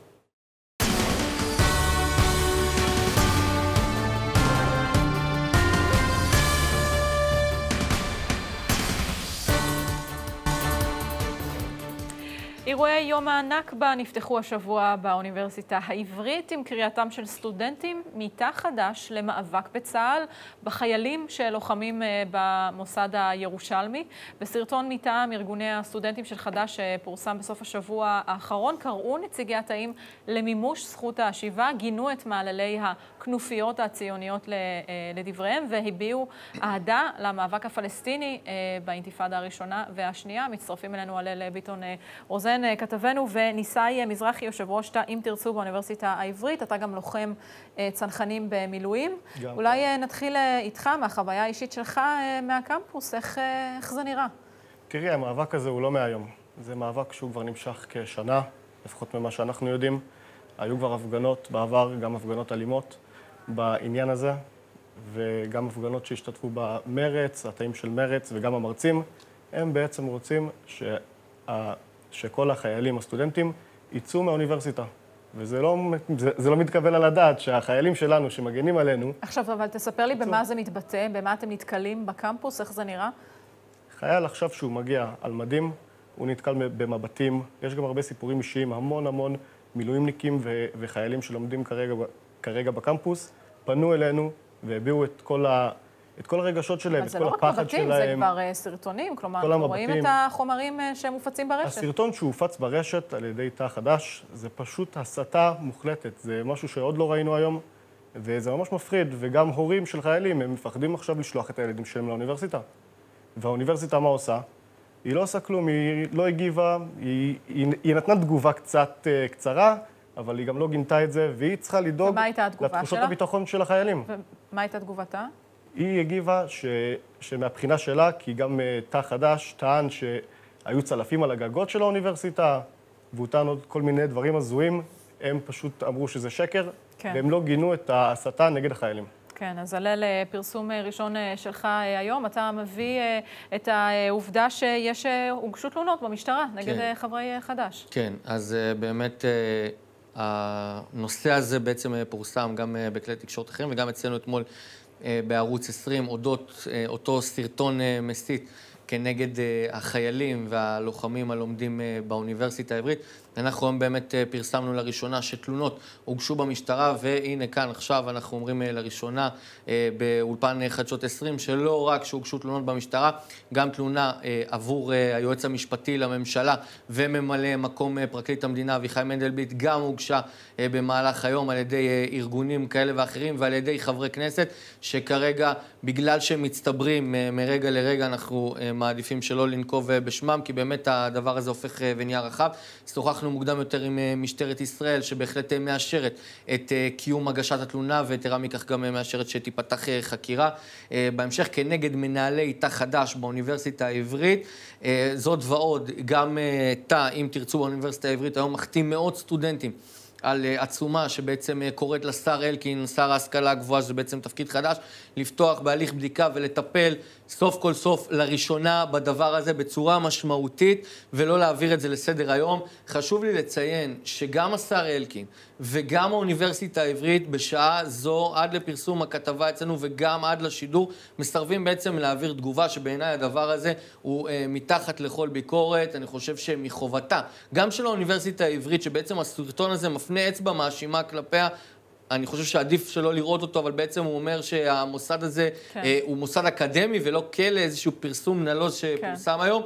אירועי יום הנכבה נפתחו השבוע באוניברסיטה העברית עם קריאתם של סטודנטים מתא חד"ש למאבק בצה"ל בחיילים שלוחמים במוסד הירושלמי. בסרטון מטעם ארגוני הסטודנטים של חד"ש שפורסם בסוף השבוע האחרון, קראו נציגי התאים למימוש זכות השיבה, גינו את מעללי הכנופיות הציוניות לדבריהם והביעו אהדה למאבק הפלסטיני באינתיפאדה הראשונה והשנייה. מצטרפים אלינו הלל ביטון רוזן, כתבנו, וניסאי מזרחי, יושב ראש תא אם תרצו באוניברסיטה העברית. אתה גם לוחם צנחנים במילואים. אולי נתחיל איתך מהחוויה האישית שלך מהקמפוס. איך זה נראה? תראי, המאבק הזה הוא לא מהיום. זה מאבק שהוא כבר נמשך כשנה, לפחות ממה שאנחנו יודעים. היו כבר הפגנות בעבר, גם הפגנות אלימות בעניין הזה, וגם הפגנות שהשתתפו במרץ, התאים של מרץ וגם המרצים. הם בעצם רוצים שכל החיילים, הסטודנטים, יצאו מהאוניברסיטה. וזה לא מתקבל על הדעת שהחיילים שלנו שמגנים עלינו... עכשיו, אבל תספר לי במה זה מתבטא, במה אתם נתקלים בקמפוס, איך זה נראה? חייל עכשיו שהוא מגיע על מדים, הוא נתקל במבטים. יש גם הרבה סיפורים אישיים, המון מילואימניקים וחיילים שלומדים כרגע בקמפוס, פנו אלינו והביאו את כל הרגשות שלהם, את כל הפחד שלהם. אבל זה לא רק מבטים, זה כבר סרטונים, כלומר, אנחנו רואים את החומרים שמופצים ברשת. הסרטון שהופץ ברשת על ידי תא חד"ש, זה פשוט הסתה מוחלטת. זה משהו שעוד לא ראינו היום, וזה ממש מפחיד, וגם הורים של חיילים, הם מפחדים עכשיו לשלוח את הילדים שלהם לאוניברסיטה. והאוניברסיטה מה עושה? היא לא עושה כלום, היא לא הגיבה, היא נתנה תגובה קצת קצרה, אבל היא גם לא גינתה את זה, והיא צריכה לדאוג לתחושות הביטחון של החיילים. ומה הייתה תגובתה? היא הגיבה שמהבחינה שלה, כי גם תא חד"ש טען שהיו צלפים על הגגות של האוניברסיטה, והוא טען עוד כל מיני דברים הזויים, הם פשוט אמרו שזה שקר, והם לא גינו את ההסתה נגד החיילים. כן, אז עלה לפרסום ראשון שלך היום. אתה מביא את העובדה הוגשו תלונות במשטרה נגד חברי חד"ש. כן, אז באמת הנושא הזה בעצם פורסם גם בכלי תקשורת אחרים, וגם אצלנו אתמול בערוץ 20, אודות אותו סרטון מסית כנגד החיילים והלוחמים הלומדים באוניברסיטה העברית. אנחנו היום באמת פרסמנו לראשונה שתלונות הוגשו במשטרה, והנה כאן עכשיו אנחנו אומרים לראשונה באולפן חדשות 20, שלא רק שהוגשו תלונות במשטרה, גם תלונה עבור היועץ המשפטי לממשלה וממלא מקום פרקליט המדינה אביחי מנדלבליט, גם הוגשה במהלך היום על ידי ארגונים כאלה ואחרים ועל ידי חברי כנסת, שכרגע בגלל שהם מצטברים מרגע לרגע אנחנו מעדיפים שלא לנקוב בשמם, כי באמת הדבר הזה הופך ונהיה רחב. שוחחנו מוקדם יותר עם משטרת ישראל, שבהחלט מאשרת את קיום הגשת התלונה, ויתרה מכך גם מאשרת שתיפתח חקירה. בהמשך כנגד מנהלי תא חד"ש באוניברסיטה העברית, זאת ועוד, גם תא אם תרצו באוניברסיטה העברית, היום מחתים מאות סטודנטים על עצומה שבעצם קוראת לשר אלקין, שר ההשכלה הגבוהה, שזה בעצם תפקיד חדש, לפתוח בהליך בדיקה ולטפל סוף כל סוף לראשונה בדבר הזה בצורה משמעותית, ולא להעביר את זה לסדר היום. חשוב לי לציין שגם השר אלקין וגם האוניברסיטה העברית בשעה זו, עד לפרסום הכתבה אצלנו וגם עד לשידור, מסרבים בעצם להעביר תגובה, שבעיניי הדבר הזה הוא מתחת לכל ביקורת. אני חושב שמחובתה, גם של האוניברסיטה העברית, שבעצם הסרטון הזה מפנה אצבע מאשימה כלפיה, אני חושב שעדיף שלא לראות אותו, אבל בעצם הוא אומר שהמוסד הזה הוא מוסד אקדמי ולא כלא, איזשהו פרסום נלוז שפורסם היום,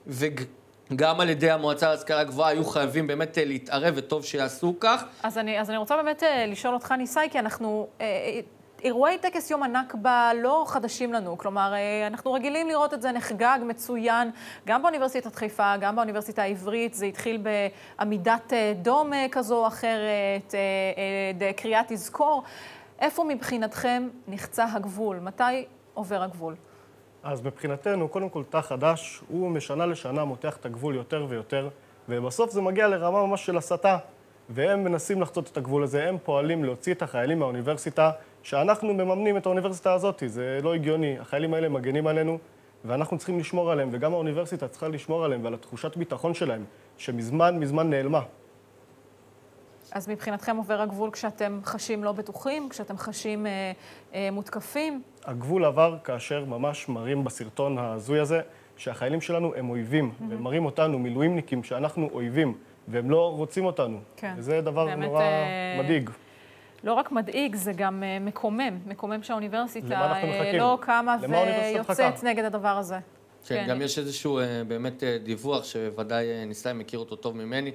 וגם על ידי המועצה להשכלה הגבוהה היו חייבים באמת להתערב, וטוב שיעשו כך. אז אני רוצה באמת לשאול אותך, ניסאי, כי אנחנו... אירועי טקס יום הנכבה לא חדשים לנו, כלומר, אנחנו רגילים לראות את זה נחגג, מצוין, גם באוניברסיטת חיפה, גם באוניברסיטה העברית. זה התחיל בעמידת דום כזו או אחרת, קריאת תזכור. איפה מבחינתכם נחצה הגבול? מתי עובר הגבול? אז מבחינתנו, קודם כל, תא חד"ש הוא משנה לשנה מותח את הגבול יותר ויותר ובסוף זה מגיע לרמה ממש של הסתה, והם מנסים לחצות את הגבול הזה, הם פועלים להוציא את החיילים מהאוניברסיטה, שאנחנו מממנים את האוניברסיטה הזאת, זה לא הגיוני, החיילים האלה מגנים עלינו, ואנחנו צריכים לשמור עליהם, וגם האוניברסיטה צריכה לשמור עליהם ועל התחושת ביטחון שלהם, שמזמן נעלמה. אז מבחינתכם עובר הגבול כשאתם חשים לא בטוחים, כשאתם חשים מותקפים? הגבול עבר כאשר ממש מראים בסרטון ההזוי הזה, שהחיילים שלנו הם אויבים, והם מראים אותנו מילואימניקים שאנחנו אויבים, והם לא רוצים אותנו. כן. וזה דבר נורא מדאיג. לא רק מדאיג, זה גם מקומם שהאוניברסיטה לא קמה ויוצאת נגד הדבר הזה. כן, גם יש איזשהו באמת דיווח שוודאי ניסאי מכיר אותו טוב ממני,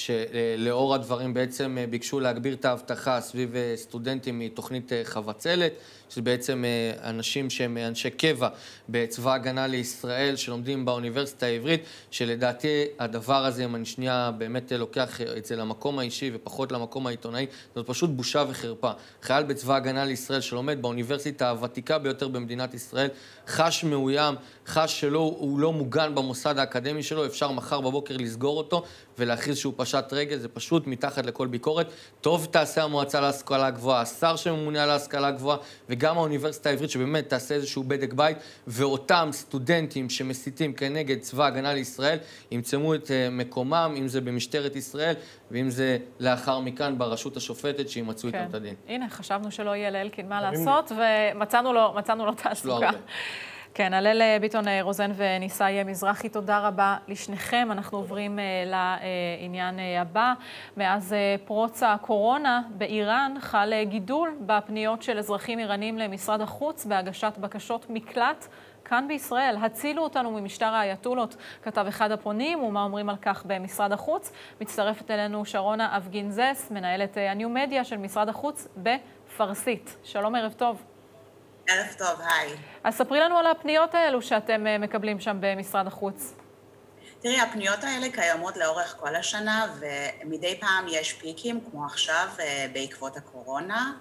שלאור הדברים בעצם ביקשו להגביר את ההבטחה סביב סטודנטים מתוכנית חבצלת, שזה בעצם אנשים שהם אנשי קבע בצבא הגנה לישראל, שלומדים באוניברסיטה העברית, שלדעתי הדבר הזה, אם אני שנייה באמת לוקח את זה למקום האישי ופחות למקום העיתונאי, זאת פשוט בושה וחרפה. חייל בצבא הגנה לישראל שלומד באוניברסיטה הוותיקה ביותר במדינת ישראל, חש מאוים, חש שהוא לא מוגן במוסד האקדמי שלו, אפשר מחר בבוקר לסגור אותו ולהכריז שהוא פשט רגל, זה פשוט מתחת לכל ביקורת. טוב תעשה המועצה להשכלה הגבוהה, השר שממונה על ההשכלה הגבוהה, וגם האוניברסיטה העברית שבאמת תעשה איזשהו בדק בית, ואותם סטודנטים שמסיתים כנגד צבא הגנה לישראל, ימצאו את מקומם, אם זה במשטרת ישראל, ואם זה לאחר מכאן ברשות השופטת שימצאו איתם את הדין. הנה, חשבנו שלא יהיה לאלקין מה לעשות, ומצאנו לו תעסוקה. כן, הלל ביטון רוזן וניסאי מזרחי, תודה רבה לשניכם. אנחנו עוברים לעניין הבא. מאז פרוץ הקורונה באיראן חל גידול בפניות של אזרחים איראנים למשרד החוץ בהגשת בקשות מקלט כאן בישראל. הצילו אותנו ממשטר האייתולות, כתב אחד הפונים, ומה אומרים על כך במשרד החוץ. מצטרפת אלינו שרונה אבגינזס, מנהלת הניו-מדיה של משרד החוץ בפרסית. שלום, ערב טוב. ערב טוב, היי. אז ספרי לנו על הפניות האלו שאתם מקבלים שם במשרד החוץ. תראי, הפניות האלה קיימות לאורך כל השנה, ומדי פעם יש פיקים, כמו עכשיו, בעקבות הקורונה.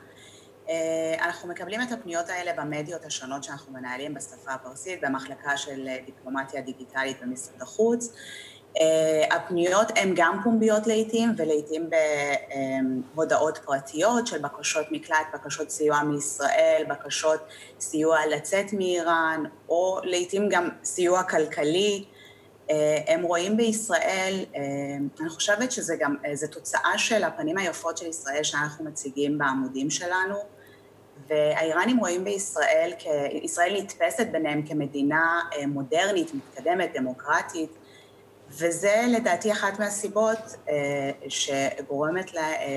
אנחנו מקבלים את הפניות האלה במדיות השונות שאנחנו מנהלים בשפה הפרסית, במחלקה של דיפלומטיה דיגיטלית במשרד החוץ. הפניות הן גם פומביות לעתים, ולעתים בהודעות פרטיות של בקשות מקלט, בקשות סיוע מישראל, בקשות סיוע לצאת מאיראן, או לעתים גם סיוע כלכלי. הם רואים בישראל, אני חושבת שזה גם, זה תוצאה של הפנים היפות של ישראל שאנחנו מציגים בעמודים שלנו, והאיראנים רואים בישראל, ישראל נתפסת ביניהם כמדינה מודרנית, מתקדמת, דמוקרטית, וזה לדעתי אחת מהסיבות שגורמת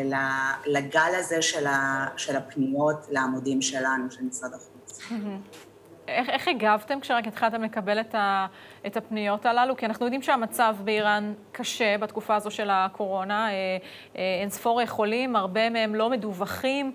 לגל הזה של הפניות לעמודים שלנו, של משרד החוץ. איך הגבתם כשרק התחלתם לקבל את הפניות הללו? כי אנחנו יודעים שהמצב באיראן קשה בתקופה הזו של הקורונה, אין ספור חולים, הרבה מהם לא מדווחים,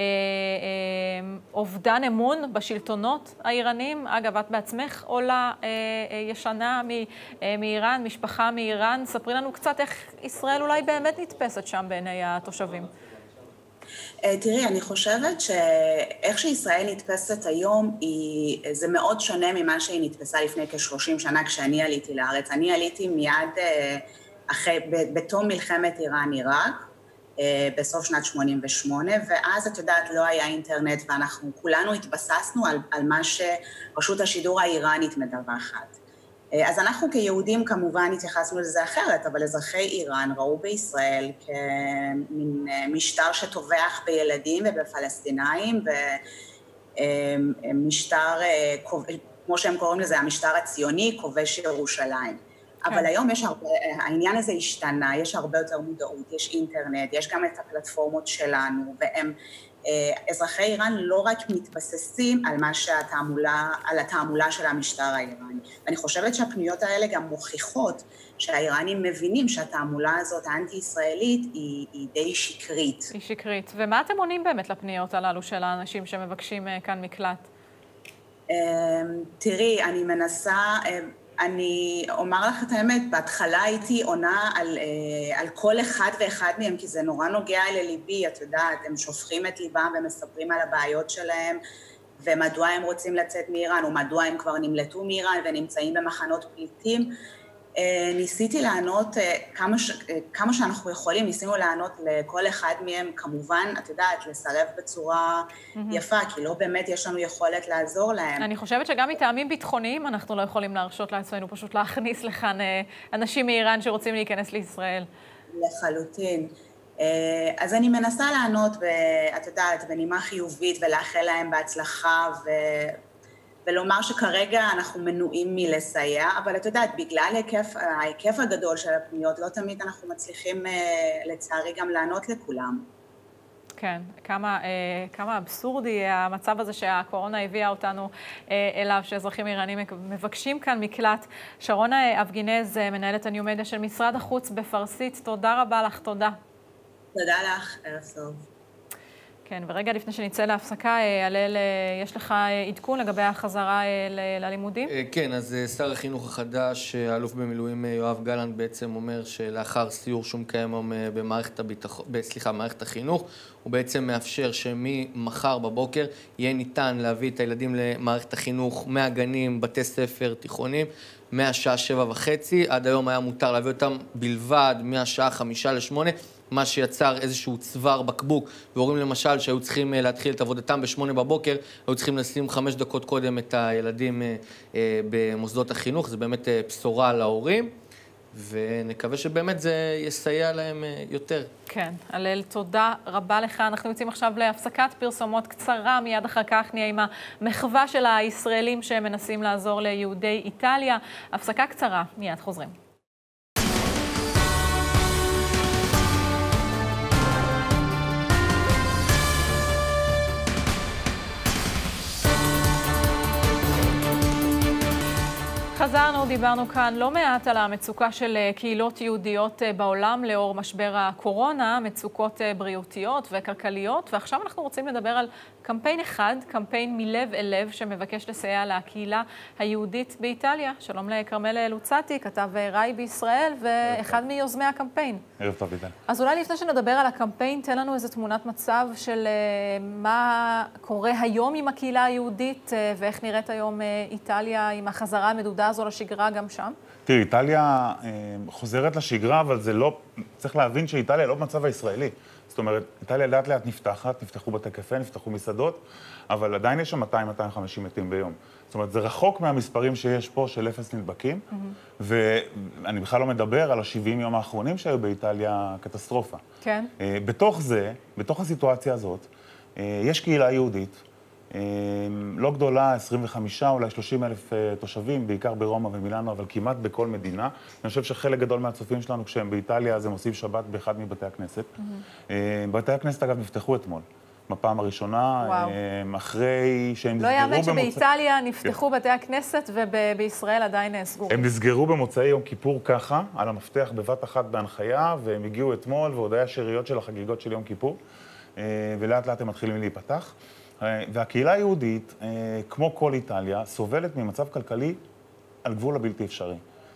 אובדן אמון בשלטונות האיראנים. אגב, את בעצמך עולה ישנה מאיראן, משפחה מאיראן. ספרי לנו קצת איך ישראל אולי באמת נתפסת שם בעיני התושבים. תראי, אני חושבת שאיך שישראל נתפסת היום, זה מאוד שונה ממה שהיא נתפסה לפני כ-30 שנה כשאני עליתי לארץ. אני עליתי מיד בתום מלחמת איראן-עיראק, בסוף שנת 88, ואז את יודעת, לא היה אינטרנט, ואנחנו כולנו התבססנו על מה שרשות השידור האיראנית מדווחת. אז אנחנו כיהודים כמובן התייחסנו לזה אחרת, אבל אזרחי איראן ראו בישראל כמין משטר שטובח בילדים ובפלסטינאים, ומשטר, כמו שהם קוראים לזה, המשטר הציוני, כובש ירושלים. אבל היום העניין הזה השתנה, יש הרבה יותר מודעות, יש אינטרנט, יש גם את הפלטפורמות שלנו, והם אזרחי איראן לא רק מתבססים על התעמולה של המשטר האיראני. ואני חושבת שהפניות האלה גם מוכיחות שהאיראנים מבינים שהתעמולה הזאת האנטי-ישראלית היא די שקרית. היא שקרית. ומה אתם עונים באמת לפניות הללו של האנשים שמבקשים כאן מקלט? תראי, אני מנסה... אני אומר לך את האמת, בהתחלה הייתי עונה על כל אחד ואחד מהם, כי זה נורא נוגע לליבי, את יודעת, הם שופכים את ליבם ומספרים על הבעיות שלהם, ומדוע הם רוצים לצאת מאיראן, או מדוע הם כבר נמלטו מאיראן ונמצאים במחנות פליטים, ניסיתי לענות כמה שאנחנו יכולים, ניסינו לענות לכל אחד מהם, כמובן, את יודעת, לסרב בצורה יפה, כי לא באמת יש לנו יכולת לעזור להם. אני חושבת שגם מטעמים ביטחוניים אנחנו לא יכולים להרשות לעצמנו פשוט להכניס לכאן אנשים מאיראן שרוצים להיכנס לישראל. לחלוטין. אז אני מנסה לענות, את יודעת, בנימה חיובית ולאחל להם בהצלחה ולומר שכרגע אנחנו מנועים מלסייע, אבל את יודעת, בגלל ההיקף הגדול של הפניות, לא תמיד אנחנו מצליחים לצערי גם לענות לכולם. כן, כמה אבסורדי המצב הזה שהקורונה הביאה אותנו אליו, שאזרחים איראנים מבקשים כאן מקלט. שרון אבגינז, מנהלת הניו-מדיה של משרד החוץ בפרסית, תודה רבה לך, תודה. תודה לך, ערב טוב. כן, ורגע לפני שנצא להפסקה, הלל, יש לך עדכון לגבי החזרה ללימודים? כן, אז שר החינוך החדש, האלוף במילואים יואב גלנט, בעצם אומר שלאחר סיור שהוא מקיים היום במערכת החינוך, הוא בעצם מאפשר שממחר בבוקר יהיה ניתן להביא את הילדים למערכת החינוך מהגנים, בתי ספר, תיכונים, מהשעה 7:30, עד היום היה מותר להביא אותם בלבד מהשעה 5:50, מה שיצר איזשהו צוואר בקבוק, והורים למשל שהיו צריכים להתחיל את עבודתם ב8 בבוקר, היו צריכים לשים 5 דקות קודם את הילדים במוסדות החינוך, זה באמת בשורה להורים, ונקווה שבאמת זה יסייע להם יותר. כן, הלל, תודה רבה לך. אנחנו יוצאים עכשיו להפסקת פרסומות קצרה, מיד אחר כך נהיה עם המחווה של הישראלים שמנסים לעזור ליהודי איטליה. הפסקה קצרה, מיד חוזרים. חזרנו, דיברנו כאן לא מעט על המצוקה של קהילות יהודיות בעולם לאור משבר הקורונה, מצוקות בריאותיות וכלכליות, ועכשיו אנחנו רוצים לדבר על קמפיין אחד, קמפיין מלב אל לב, שמבקש לסייע לקהילה היהודית באיטליה. שלום לקרמל לוצאטי, כתב ראי בישראל, ואחד מיוזמי הקמפיין. ערב טוב, עידן. אז אולי לפני שנדבר על הקמפיין, תן לנו איזו תמונת מצב של מה קורה היום עם הקהילה היהודית, ואיך נראית היום איטליה עם החזרה המדודה הזו לשגרה גם שם? תראי, איטליה חוזרת לשגרה, אבל זה לא, צריך להבין שאיטליה לא במצב הישראלי. זאת אומרת, איטליה לאט לאט נפתחת, נפתחו בתי קפה, נפתחו מסעדות, אבל עדיין יש שם 200-250 מתים ביום. זאת אומרת, זה רחוק מהמספרים שיש פה של 0 נדבקים, ואני בכלל לא מדבר על ה-70 יום האחרונים שהיו באיטליה קטסטרופה. כן. בתוך זה, בתוך הסיטואציה הזאת, יש קהילה יהודית, לא גדולה, 25, אולי 30 אלף תושבים, בעיקר ברומא ומילאנו, אבל כמעט בכל מדינה. אני חושב שחלק גדול מהצופים שלנו, כשהם באיטליה, אז הם עושים שבת באחד מבתי הכנסת. בתי הכנסת, אגב, נפתחו אתמול, בפעם הראשונה, אחרי שהם נסגרו לא יאמן שבאיטליה נפתחו בתי הכנסת ובישראל עדיין סגורים. הם נסגרו במוצאי יום כיפור ככה, על המפתח בבת אחת בהנחיה, והם הגיעו אתמול, ועוד היה שאריות של החגיגות של יום כיפור, ולאט לאט הם מתחילים להיפתח. והקהילה היהודית, כמו כל איטליה, סובלת ממצב כלכלי על גבול הבלתי אפשרי.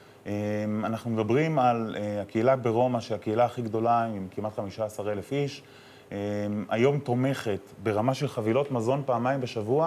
אנחנו מדברים על הקהילה ברומא, שהקהילה הכי גדולה, עם כמעט 15,000 איש, היום תומכת ברמה של חבילות מזון פעמיים בשבוע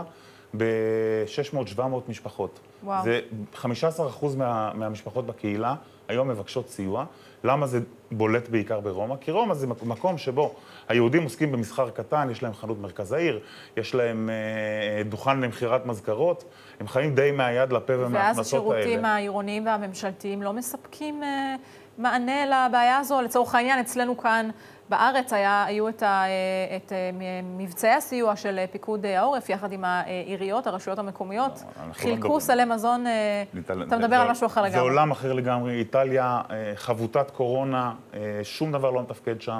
ב-600-700 משפחות. וואו. זה 15% מהמשפחות בקהילה היום מבקשות סיוע. למה זה בולט בעיקר ברומא? כי רומא זה מקום שבו היהודים עוסקים במסחר קטן, יש להם חנות מרכז העיר, יש להם דוכן למכירת מזכרות, הם חיים די מהיד לפה ומההכנסות האלה. ואז השירותים העירוניים והממשלתיים לא מספקים מענה לבעיה הזו. לצורך העניין, אצלנו כאן בארץ היו את מבצעי הסיוע של פיקוד העורף, יחד עם העיריות, הרשויות המקומיות, חילקו סלי מזון, אתה מדבר על משהו אחר לגמרי. זה עולם אחר לגמרי, איטליה, חבוטת קורונה, שום דבר לא מתפקד שם.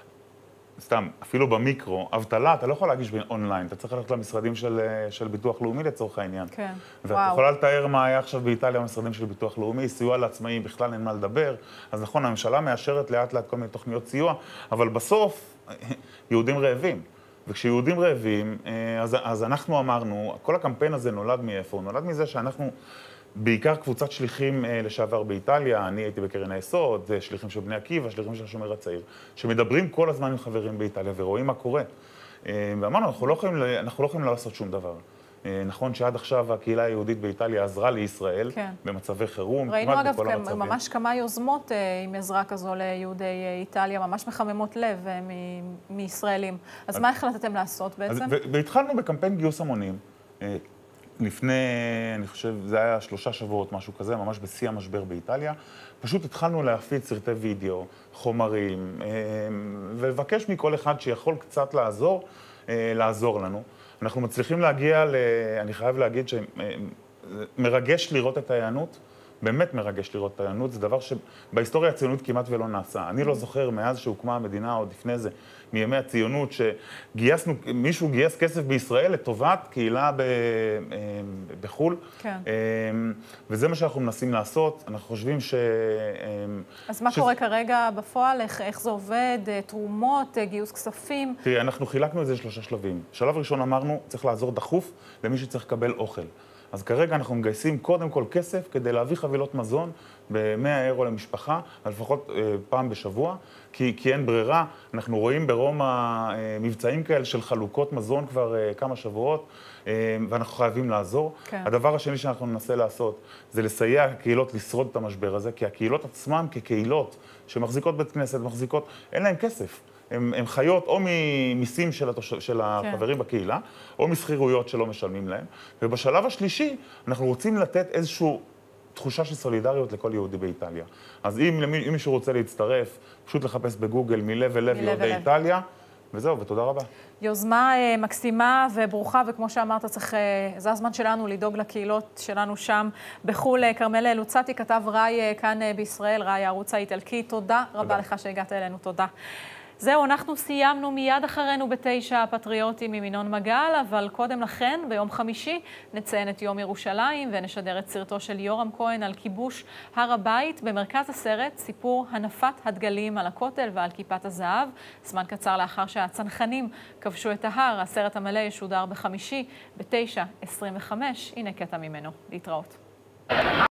סתם, אפילו במיקרו, אבטלה, אתה לא יכול להגיש אונליין, אתה צריך ללכת למשרדים של ביטוח לאומי לצורך העניין. כן, ואת יכולה לתאר מה היה עכשיו באיטליה במשרדים של ביטוח לאומי, סיוע לעצמאים, בכלל אין מה לדבר. אז נכון, הממשלה מאשרת לאט לאט כל מיני תוכניות סיוע, אבל בסוף, יהודים רעבים. וכשיהודים רעבים, אז אנחנו אמרנו, כל הקמפיין הזה נולד מאיפה? הוא נולד מזה שאנחנו בעיקר קבוצת שליחים לשעבר באיטליה, אני הייתי בקרן היסוד, שליחים של בני עקיבא, שליחים של השומר הצעיר, שמדברים כל הזמן עם חברים באיטליה ורואים מה קורה. ואמרנו, אנחנו לא יכולים לעשות שום דבר. נכון שעד עכשיו הקהילה היהודית באיטליה עזרה לישראל במצבי חירום, ראינו אגב ממש כמה יוזמות עם עזרה כזו ליהודי איטליה, ממש מחממות לב מישראלים. אז מה החלטתם לעשות בעצם? והתחלנו בקמפיין גיוס המונים. לפני, אני חושב, זה היה 3 שבועות, משהו כזה, ממש בשיא המשבר באיטליה. פשוט התחלנו להפיץ סרטי וידאו, חומרים, ולבקש מכל אחד שיכול קצת לעזור לנו. אנחנו מצליחים להגיע אני חייב להגיד שמרגש לראות את ההיענות, באמת מרגש לראות את ההיענות, זה דבר שבהיסטוריה הציונות כמעט ולא נעשה. אני לא זוכר מאז שהוקמה המדינה, עוד לפני זה, מימי הציונות, מישהו גייס כסף בישראל לטובת קהילה בחול. כן. וזה מה שאנחנו מנסים לעשות. אנחנו חושבים אז מה קורה כרגע בפועל? איך זה עובד? תרומות, גיוס כספים? תראי, אנחנו חילקנו את זה ל3 שלבים. שלב ראשון אמרנו, צריך לעזור דחוף למי שצריך לקבל אוכל. אז כרגע אנחנו מגייסים קודם כל כסף כדי להביא חבילות מזון ב100 אירו למשפחה, לפחות פעם בשבוע, כי אין ברירה. אנחנו רואים ברומא מבצעים כאלה של חלוקות מזון כבר כמה שבועות, ואנחנו חייבים לעזור. כן. הדבר השני שאנחנו ננסה לעשות זה לסייע לקהילות לשרוד את המשבר הזה, כי הקהילות עצמן כקהילות שמחזיקות בית כנסת, אין להם כסף. הם חיות או ממיסים של החברים בקהילה, או מסחירויות שלא משלמים להם. ובשלב השלישי, אנחנו רוצים לתת איזושהי תחושה של סולידריות לכל יהודי באיטליה. אז אם מישהו רוצה להצטרף, פשוט לחפש בגוגל מלב אל לב יהודי איטליה, וזהו, ותודה רבה. יוזמה מקסימה וברוכה, וכמו שאמרת, זה הזמן שלנו לדאוג לקהילות שלנו שם בחול. כרמל לוצאטי, כתב ראי כאן בישראל, ראי הערוץ האיטלקי. תודה רבה לך שהגעת אלינו, תודה. זהו, אנחנו סיימנו מיד אחרינו ב9 הפטריוטים עם ינון מגל, אבל קודם לכן, ביום חמישי, נציין את יום ירושלים ונשדר את סרטו של יורם כהן על כיבוש הר הבית. במרכז הסרט, סיפור הנפת הדגלים על הכותל ועל כיפת הזהב. זמן קצר לאחר שהצנחנים כבשו את ההר, הסרט המלא ישודר בחמישי ב9:25. הנה קטע ממנו. להתראות.